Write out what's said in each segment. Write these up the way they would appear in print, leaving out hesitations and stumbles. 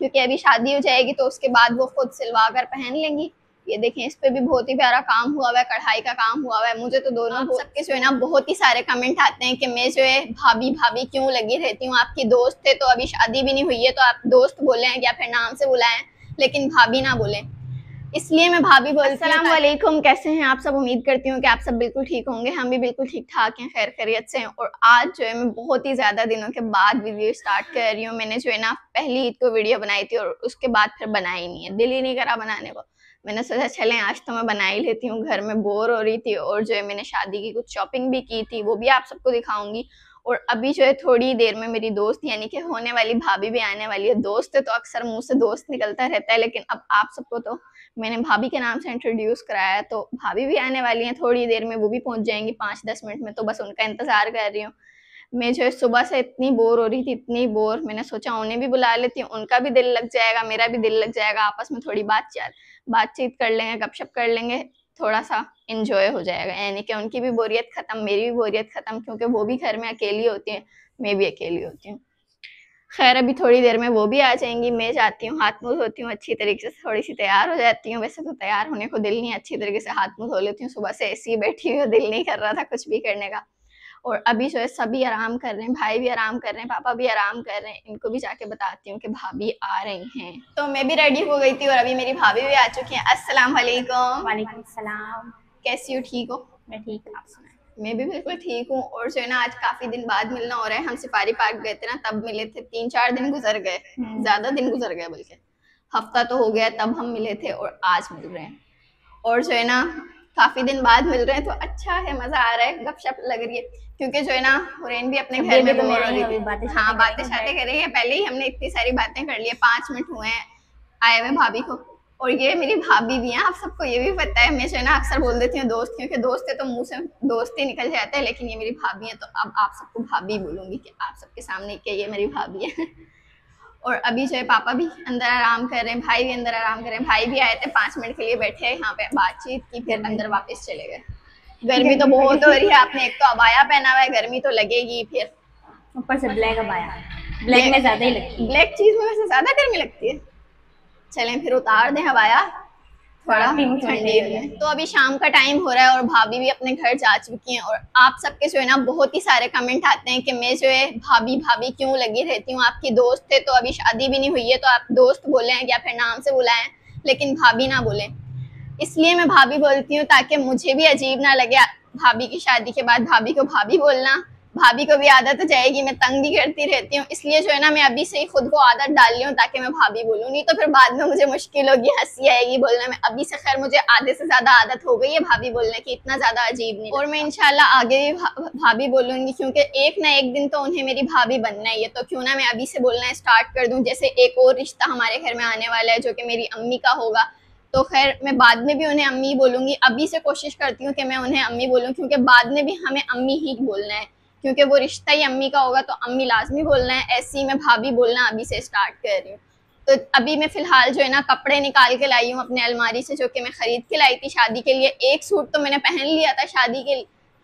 क्योंकि अभी शादी हो जाएगी तो उसके बाद वो खुद सिलवा कर पहन लेंगी। ये देखें, इस पे भी बहुत ही प्यारा काम हुआ हुआ है, कढ़ाई का काम हुआ हुआ है। मुझे तो दोनों सबके जो है ना बहुत ही सारे कमेंट आते हैं कि मैं जो है भाभी भाभी क्यों लगी रहती हूँ, आपकी दोस्त थे तो अभी शादी भी नहीं हुई है तो आप दोस्त बोले हैं या फिर नाम से बुलाएं, लेकिन भाभी ना बोले, इसलिए मैं भाभी बोलती हूँ। अस्सलाम वालेकुम, कैसे हैं आप सब? उम्मीद करती हूँ कि आप सब बिल्कुल ठीक होंगे। हम भी बिल्कुल ठीक ठाक हैं, खैर खैरियत से हैं। और आज जो है मैं बहुत ही ज़्यादा दिनों के बाद वीडियो स्टार्ट कर रही हूँ। मैंने जो है ना पहली ईद को वीडियो बनाई थी और उसके बाद फिर बनाई नहीं है, दिल ही नहीं करा बनाने को। मैंने सोचा चलें आज तो मैं बना ही लेती हूँ, घर में बोर हो रही थी। और जो है मैंने शादी की कुछ शॉपिंग भी की थी, वो भी आप सबको दिखाऊंगी। और अभी जो है थोड़ी देर में मेरी दोस्त यानी कि होने वाली भाभी भी आने वाली है। दोस्त है तो अक्सर मुंह से दोस्त निकलता रहता है, लेकिन अब आप सबको तो मैंने भाभी के नाम से इंट्रोड्यूस कराया है, तो भाभी भी आने वाली हैं थोड़ी देर में, वो भी पहुंच जाएंगी 5-10 मिनट में, तो बस उनका इंतजार कर रही हूँ। मैं जो है सुबह से इतनी बोर हो रही थी, इतनी बोर, मैंने सोचा उन्हें भी बुला लेती हूँ, उनका भी दिल लग जाएगा, मेरा भी दिल लग जाएगा, आपस में थोड़ी बातचीत कर लेंगे, गपशप कर लेंगे, थोड़ा सा इंजॉय हो जाएगा। यानी कि उनकी भी बोरियत खत्म, मेरी भी बोरियत खत्म, क्योंकि वो भी घर में अकेली होती है, मैं भी अकेली होती हूँ। खैर अभी थोड़ी देर में वो भी आ जाएंगी, मैं जाती हूँ, हाथ मुंह धोती हूँ अच्छी तरीके से, थोड़ी सी तैयार हो जाती हूँ। वैसे तो तैयार होने को दिल नहीं, अच्छी तरीके से हाथ मुंह धो लेती हूँ, सुबह से ऐसी ही बैठी हुई, दिल नहीं कर रहा था कुछ भी करने का। और अभी जो है सभी आराम कर रहे हैं, भाई भी आराम कर रहे हैं, पापा भी आराम कर रहे हैं। इनको भी जाके बताती हूँ कि भाभी आ रही हैं। तो मैं भी रेडी हो गई थी और अभी मेरी भाभी भी आ चुकी हैं। अस्सलाम वालेकुम। वालेकुम सलाम। कैसी हो? ठीक हो? मैं ठीक, आप सुनाएं? मैं भी बिल्कुल ठीक हूँ। और जो है ना आज काफी दिन बाद मिलना हो रहा है। हम सफारी पार्क गए थे ना, तब मिले थे, 3-4 दिन गुजर गए, ज्यादा दिन गुजर गए, बल्कि हफ्ता तो हो गया तब हम मिले थे, और आज मिल रहे हैं। और जो है ना काफी दिन बाद मिल रहे हैं तो अच्छा है, मजा आ रहा है, गपशप लग रही है। क्योंकि जो है ना हुरैन भी अपने घर में बोर हो रही थी। हाँ, बातें करेंगे, पहले ही हमने इतनी सारी बातें कर ली है, 5 मिनट हुए हैं आए हुए भाभी को। और ये मेरी भाभी भी है, आप सबको ये भी पता है। मैं जो है ना अक्सर बोल देती हूँ दोस्त, क्योंकि दोस्त है तो मुंह से दोस्त ही निकल जाता है, लेकिन ये मेरी भाभी है तो अब आप सबको भाभी बोलूंगी कि आप सबके सामने कि ये मेरी भाभी है। और अभी जो है पापा भी अंदर आराम कर रहे हैं, भाई भी अंदर आराम कर रहे हैं। भाई भी आए थे 5 मिनट के लिए, बैठे यहाँ पे बातचीत की, फिर अंदर वापस चले गए। गर्मी तो बहुत हो रही है, आपने एक तो अबाया पहना हुआ है, गर्मी तो लगेगी, फिर ऊपर से ब्लैक अबाया, ब्लैक में ज्यादा ही लगती है, ब्लैक चीज में वैसे ज्यादा गर्मी लगती है। चलें फिर उतार दें अबाया, थोड़ा ठंडी हो जाए। तो अभी शाम का टाइम हो रहा है और भाभी भी अपने घर जा चुकी हैं। और आप सबके जो है ना बहुत ही सारे कमेंट आते हैं कि मैं जो है भाभी भाभी क्यों लगी रहती हूँ, आपकी दोस्त थे तो अभी शादी भी नहीं हुई है तो आप दोस्त बोले हैं या फिर नाम से बुलाएं, लेकिन भाभी ना बोले, इसलिए मैं भाभी बोलती हूँ ताकि मुझे भी अजीब ना लगे भाभी की शादी के बाद भाभी को भाभी बोलना। भाभी को भी आदत हो जाएगी, मैं तंग भी करती रहती हूँ, इसलिए जो है ना मैं अभी से ही खुद को आदत डाल रही हूँ ताकि मैं भाभी बोलूँ, नहीं तो फिर बाद में मुझे मुश्किल होगी, हंसी आएगी बोलने में। अभी से खैर मुझे आधे से ज्यादा आदत हो गई है भाभी बोलने की, इतना ज्यादा अजीब नहीं। और मैं इंशाल्लाह आगे भी भाभी बोलूंगी, क्योंकि एक ना एक दिन तो उन्हें मेरी भाभी बनना ही है, तो क्यों ना मैं अभी से बोलना स्टार्ट कर दूं। जैसे एक और रिश्ता हमारे घर में आने वाला है जो कि मेरी अम्मी का होगा, तो खैर मैं बाद में भी उन्हें अम्मी बोलूंगी। अभी से कोशिश करती हूँ कि मैं उन्हें अम्मी बोलूँ, क्योंकि बाद में भी हमें अम्मी ही बोलना है, क्योंकि वो रिश्ता ही अम्मी का होगा तो अम्मी लाजमी बोलना है। ऐसे ही मैं भाभी बोलना अभी से स्टार्ट कर रही हूँ। तो अभी मैं फिलहाल जो है ना कपड़े निकाल के लाई हूँ अपने अलमारी से, जो कि मैं खरीद के लाई थी शादी के लिए। एक सूट तो मैंने पहन लिया था शादी के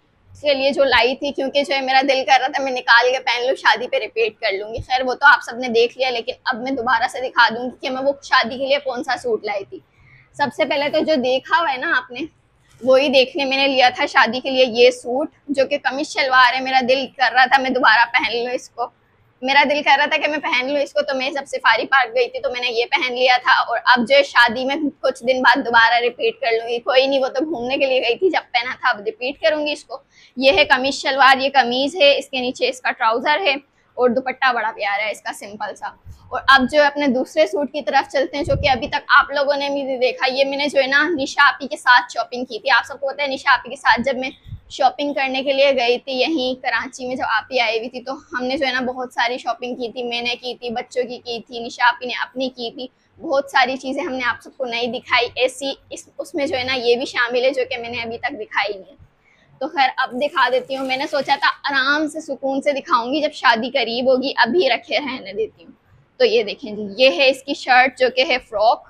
लिए जो लाई थी, क्योंकि जो है मेरा दिल कर रहा था मैं निकाल के पहन लूँ, शादी पे रिपीट कर लूंगी। खैर वो तो आप सबने देख लिया, लेकिन अब मैं दोबारा से दिखा दूंगी कि मैं वो शादी के लिए कौन सा सूट लाई थी। सबसे पहले तो जो देखा हुआ है ना आपने, वही देखने मैंने लिया था शादी के लिए ये सूट, जो कि कमीज शलवार है। मेरा दिल कर रहा था मैं दोबारा पहन लूँ इसको, मेरा दिल कर रहा था कि मैं पहन लूँ इसको, तो मैं जब सफारी पार्क गई थी तो मैंने ये पहन लिया था। और अब जो है शादी में कुछ दिन बाद दोबारा रिपीट कर लूंगी, कोई नहीं, वो तो घूमने के लिए गई थी, जब पहना था अब रिपीट करूंगी इसको। ये है कमीज शलवार, ये कमीज है, इसके नीचे इसका ट्राउजर है और दुपट्टा बड़ा प्यारा है इसका, सिंपल सा। और अब जो अपने दूसरे सूट की तरफ चलते हैं, जो कि अभी तक आप लोगों ने भी देखा। ये मैंने जो है ना निशा आपी के साथ शॉपिंग की थी। आप सबको पता है निशा आपी के साथ जब मैं शॉपिंग करने के लिए गई थी यहीं कराची में, जब आपी आई हुई थी, तो हमने जो है ना बहुत सारी शॉपिंग की थी। मैंने की थी, बच्चों की थी, निशा आपी ने अपनी की थी, बहुत सारी चीजें हमने आप सबको नहीं दिखाई। ऐसी उसमें जो है ना ये भी शामिल है जो कि मैंने अभी तक दिखाई नहीं है। तो खैर अब दिखा देती हूँ। मैंने सोचा था आराम से सुकून से दिखाऊंगी जब शादी करीब होगी, अभी रखे रहने देती हूँ। तो ये देखें जी, ये है इसकी शर्ट जो कि है फ्रॉक,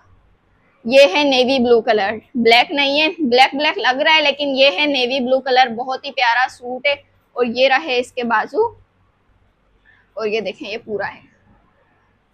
ये है नेवी ब्लू कलर, ब्लैक नहीं है, ब्लैक ब्लैक लग रहा है लेकिन ये है नेवी ब्लू कलर, बहुत ही प्यारा सूट है। और ये रहे इसके बाजू, और ये देखें ये पूरा है।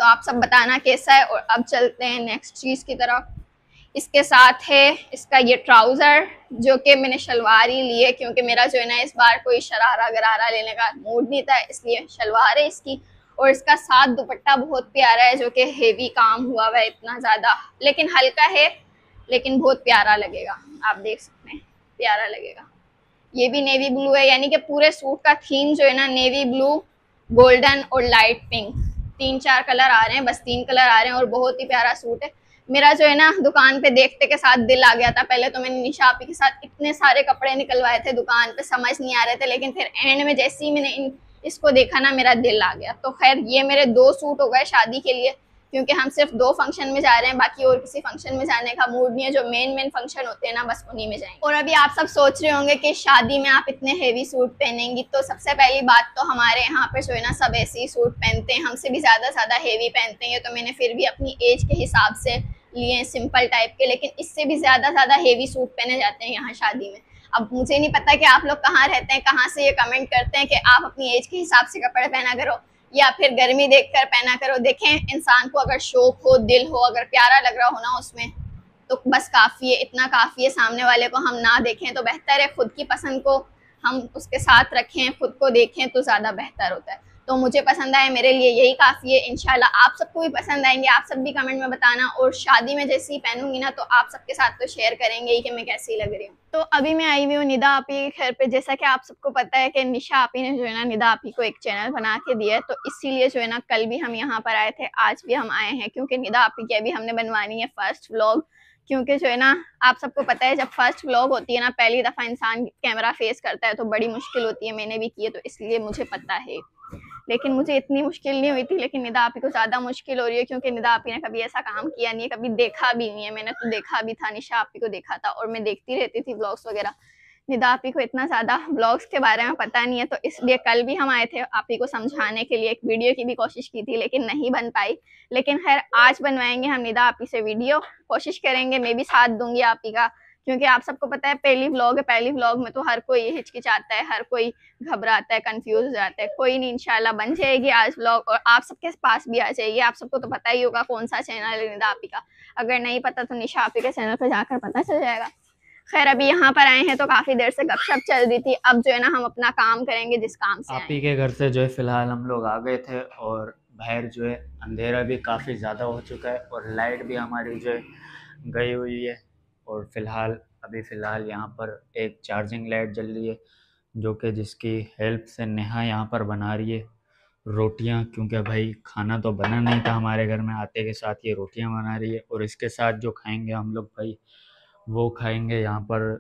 तो आप सब बताना कैसा है। और अब चलते हैं नेक्स्ट चीज़ की तरफ। इसके साथ है इसका ये ट्राउज़र, जो कि मैंने शलवार ही ली है क्योंकि मेरा जो है ना इस बार कोई शरारा गरारा लेने का मूड नहीं था, इसलिए शलवार है इसकी। और इसका साथ दुपट्टा बहुत प्यारा है, जो कि हेवी काम हुआ हुआ है इतना ज़्यादा, लेकिन हल्का है, लेकिन बहुत प्यारा लगेगा। आप देख सकते हैं, प्यारा लगेगा। ये भी नेवी ब्लू है, यानी कि पूरे सूट का थीम जो है ना नेवी ब्लू, गोल्डन और लाइट पिंक, 3-4 कलर आ रहे हैं, बस 3 कलर आ रहे हैं और बहुत ही प्यारा सूट है। मेरा जो है ना दुकान पे देखते के साथ दिल आ गया था। पहले तो मैंने निशा आपी के साथ इतने सारे कपड़े निकलवाए थे दुकान पे, समझ नहीं आ रहे थे, लेकिन फिर एंड में जैसे ही मैंने इसको देखा ना मेरा दिल आ गया। तो खैर ये मेरे 2 सूट हो गए शादी के लिए, क्योंकि हम सिर्फ 2 फंक्शन में जा रहे हैं, बाकी और किसी फंक्शन में जाने का मूड नहीं है। जो मेन फंक्शन होते हैं ना बस उन्हीं में जाएंगे। और अभी आप सब सोच रहे होंगे कि शादी में आप इतने हेवी सूट पहनेंगी, तो सबसे पहली बात तो हमारे यहाँ पे जो है ना सब ऐसे ही सूट पहनते हैं, हमसे भी ज़्यादा हेवी पहनते हैं। तो मैंने फिर भी अपनी एज के हिसाब से लिए सिंपल टाइप के, लेकिन इससे भी ज़्यादा हेवी सूट पहने जाते हैं यहाँ शादी में। अब मुझे नहीं पता कि आप लोग कहाँ रहते हैं, कहाँ से ये कमेंट करते हैं कि आप अपनी एज के हिसाब से कपड़े पहना करो या फिर गर्मी देखकर पहना करो। देखें, इंसान को अगर शौक हो, दिल हो, अगर प्यारा लग रहा हो ना उसमें, तो बस काफ़ी है, इतना काफ़ी है। सामने वाले को हम ना देखें तो बेहतर है, खुद की पसंद को हम उसके साथ रखें, खुद को देखें तो ज़्यादा बेहतर होता है। तो मुझे पसंद आए, मेरे लिए यही काफ़ी है। इंशाल्लाह आप सबको भी पसंद आएंगे, आप सब भी कमेंट में बताना। और शादी में जैसे ही पहनूंगी ना तो आप सबके साथ तो शेयर करेंगे ही कि मैं कैसी लग रही हूँ। तो अभी मैं आई हुई हूँ निदा आपी के घर पे। जैसा कि आप सबको पता है कि निशा आपी ने जो है ना निदा आपी को एक चैनल बना के दिया है, तो इसीलिए जो है ना कल भी हम यहाँ पर आए थे, आज भी हम आए हैं, क्योंकि निदा आपी की अभी हमने बनवानी है फर्स्ट व्लॉग। क्योंकि जो है ना आप सबको पता है जब फर्स्ट व्लॉग होती है ना, पहली दफ़ा इंसान कैमरा फेस करता है तो बड़ी मुश्किल होती है। मैंने भी की है तो इसलिए मुझे पता है, लेकिन मुझे इतनी मुश्किल नहीं हुई थी, लेकिन निदा आपी को ज़्यादा मुश्किल हो रही है, क्योंकि निदा आपी ने कभी ऐसा काम किया नहीं है, कभी देखा भी नहीं है। मैंने तो देखा भी था, निशा आपी को देखा था और मैं देखती रहती थी व्लॉग्स वगैरह। निदा आपी को इतना ज़्यादा व्लॉग्स के बारे में पता नहीं है, तो इसलिए कल भी हम आए थे आपी को समझाने के लिए। एक वीडियो की भी कोशिश की थी लेकिन नहीं बन पाई, लेकिन खैर आज बनवाएंगे हम निदा आपी से वीडियो, कोशिश करेंगे। मैं भी साथ दूंगी आपी का, क्योंकि आप सबको पता है पहली व्लॉग है, पहली व्लॉग में तो हर कोई हिचकिचाता है, हर कोई घबराता है, कंफ्यूज हो जाता है। कोई नहीं, इंशाल्लाह बन जाएगी आज व्लॉग और आप सबके पास भी आ जाएगी। आप सबको तो पता ही होगा कौन सा चैनल है निदा आपी का, अगर नहीं पता तो निशा आपी के चैनल पर जाकर पता चल जाएगा। खैर अभी यहाँ पर आए हैं तो काफी देर से गपशप चल रही थी, अब जो है ना हम अपना काम करेंगे जिस काम से आपी के घर से जो है फिलहाल हम लोग आ गए थे और बाहर जो है अंधेरा भी काफ़ी ज़्यादा हो चुका है और लाइट भी हमारी जो है गई हुई है। और अभी फ़िलहाल यहाँ पर एक चार्जिंग लाइट जल रही है, जो कि जिसकी हेल्प से नेहा यहाँ पर बना रही है रोटियाँ, क्योंकि भाई खाना तो बना नहीं था हमारे घर में, आते के साथ ये रोटियाँ बना रही है। और इसके साथ जो खाएंगे हम लोग भाई, वो खाएंगे यहाँ पर,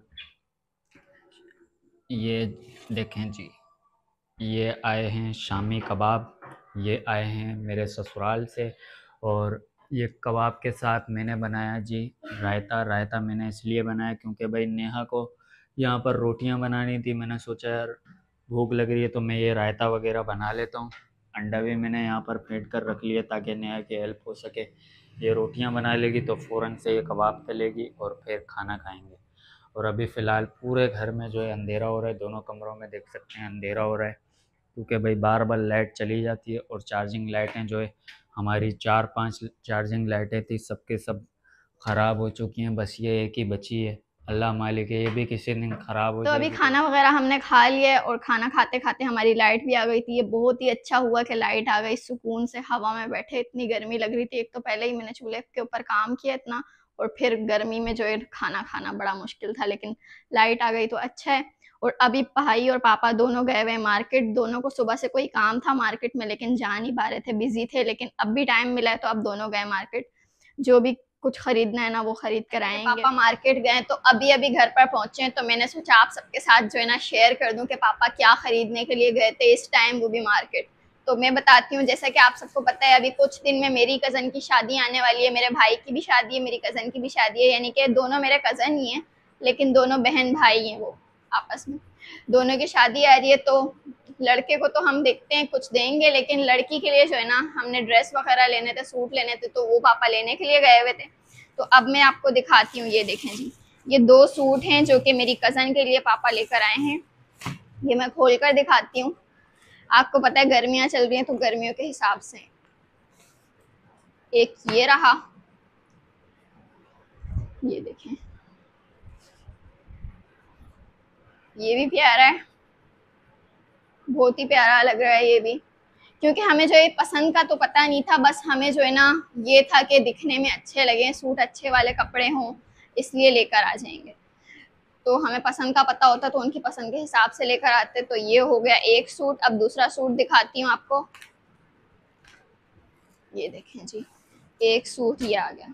ये देखें जी, ये आए हैं शामी कबाब, ये आए हैं मेरे ससुराल से। और ये कबाब के साथ मैंने बनाया जी रायता मैंने इसलिए बनाया क्योंकि भाई नेहा को यहाँ पर रोटियाँ बनानी थी। मैंने सोचा यार भूख लग रही है तो मैं ये रायता वगैरह बना लेता हूँ। अंडा भी मैंने यहाँ पर फेंट कर रख लिया ताकि नेहा की हेल्प हो सके। ये रोटियाँ बना लेगी तो फ़ौरन से ये कबाब तलेगी और फिर खाना खाएंगे। और अभी फ़िलहाल पूरे घर में जो है अंधेरा हो रहा है, दोनों कमरों में देख सकते हैं अंधेरा हो रहा है, क्योंकि भाई बार बार लाइट चली जाती है। और चार्जिंग लाइटें जो है हमारी 4-5 चार्जिंग लाइटें थी, सबके सब ख़राब हो चुकी हैं, बस ये एक ही बची है। अल्लाह मालिक है, ये भी किसी दिन ख़राब हो तो जाएगी। अभी खाना वगैरह हमने खा लिया है और खाना खाते खाते हमारी लाइट भी आ गई थी। ये बहुत ही अच्छा हुआ कि लाइट आ गई, सुकून से हवा में बैठे। इतनी गर्मी लग रही थी, एक तो पहले ही मैंने चूल्हे के ऊपर काम किया इतना, और फिर गर्मी में जो है खाना खाना बड़ा मुश्किल था, लेकिन लाइट आ गई तो अच्छा है। और अभी भाई और पापा दोनों गए हुए मार्केट, दोनों को सुबह से कोई काम था मार्केट में लेकिन जा नहीं पा रहे थे, बिजी थे, लेकिन अब भी टाइम मिला है तो अब दोनों गए मार्केट। जो भी कुछ खरीदना है ना वो खरीद कर आएंगे। पापा मार्केट गए तो अभी घर पर पहुंचे हैं, तो मैंने सोचा आप सबके साथ जो है ना शेयर कर दूं कि पापा क्या खरीदने के लिए गए थे इस टाइम, वो भी मार्केट। तो मैं बताती हूँ, जैसा कि आप सबको पता है अभी कुछ दिन में मेरी कज़न की शादी आने वाली है, मेरे भाई की भी शादी है, मेरी कज़न की भी शादी है, यानी कि दोनों मेरे कज़न ही हैं लेकिन दोनों बहन भाई हैं वो आपस में। दोनों की शादी आ रही है तो लड़के को तो हम देखते हैं कुछ देंगे, लेकिन लड़की के लिए जो है ना हमने ड्रेस वगैरह लेने थे, सूट लेने थे, तो वो पापा लेने के लिए गए हुए थे। तो अब मैं आपको दिखाती हूँ, ये देखें जी, ये 2 सूट हैं जो कि मेरी कज़न के लिए पापा लेकर आए हैं। ये मैं खोल कर दिखाती हूँ। आपको पता है गर्मियाँ चल रही हैं तो गर्मियों के हिसाब से एक ये रहा, ये देखें, ये भी प्यारा है, बहुत ही प्यारा लग रहा है ये भी। क्योंकि हमें जो ये पसंद का तो पता नहीं था, बस हमें जो है ना ये था कि दिखने में अच्छे लगे, सूट अच्छे वाले कपड़े हों, इसलिए लेकर आ जाएंगे। तो हमें पसंद का पता होता तो उनकी पसंद के हिसाब से लेकर आते। तो ये हो गया एक सूट। अब दूसरा सूट दिखाती हूँ आपको। ये देखें जी, एक सूट ये आ गया,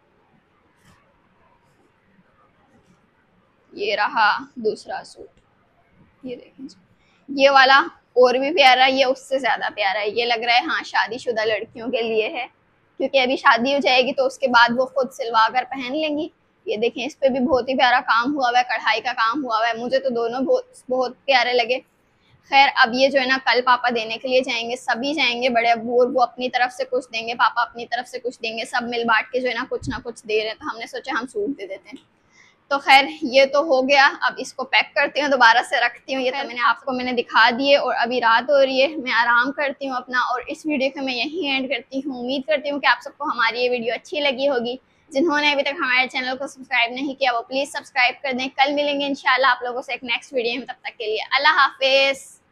ये रहा दूसरा सूट, ये देखें जी। ये वाला और भी प्यारा है, ये उससे ज्यादा प्यारा है। ये लग रहा है हाँ शादीशुदा लड़कियों के लिए है, क्योंकि अभी शादी हो जाएगी तो उसके बाद वो खुद सिलवा कर पहन लेंगी। ये देखें, इस पे भी बहुत ही प्यारा काम हुआ हुआ है, कढ़ाई का काम हुआ हुआ है। मुझे तो दोनों बहुत प्यारे लगे। खैर अब ये जो है ना कल पापा देने के लिए जाएंगे, सभी जाएंगे, बड़े अब्बू और वो अपनी तरफ से कुछ देंगे, पापा अपनी तरफ से कुछ देंगे, सब मिल बांट के जो है ना कुछ दे रहे हैं। तो हमने सोचा हम सूट दे देते हैं। तो खैर ये तो हो गया, अब इसको पैक करती हूँ, दोबारा से रखती हूँ। ये तो मैंने दिखा दिए और अभी रात हो रही है, मैं आराम करती हूँ अपना, और इस वीडियो को मैं यहीं एंड करती हूँ। उम्मीद करती हूँ कि आप सबको हमारी ये वीडियो अच्छी लगी होगी। जिन्होंने अभी तक हमारे चैनल को सब्सक्राइब नहीं किया वो प्लीज़ सब्सक्राइब कर दें। कल मिलेंगे इंशाल्लाह आप लोगों से एक नेक्स्ट वीडियो में, तब तक के लिए अल्लाह हाफिज़।